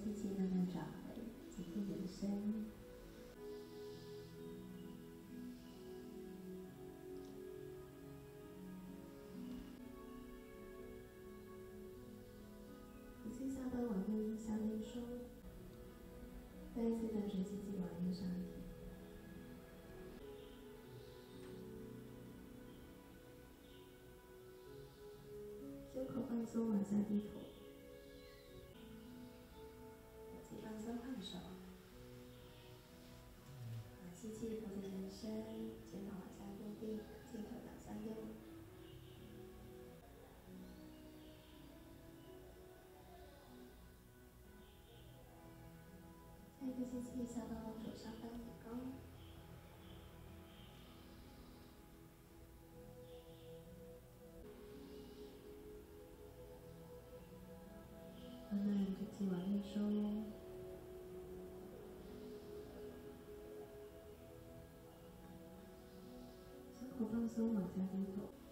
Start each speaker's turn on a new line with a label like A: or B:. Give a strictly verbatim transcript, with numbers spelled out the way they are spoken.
A: 吸气慢慢转回，紧闭眼神。呼气下端往右下面收，再一次淡水吸气往右上提。 胸口放松，往下低头。呼气放松，换手。好，吸气，脖子延伸，肩膀往下固定，镜头往下溜。下一个吸气，下巴往左上方抬高。 慢慢吐气往内收，胸口放松，往下低头。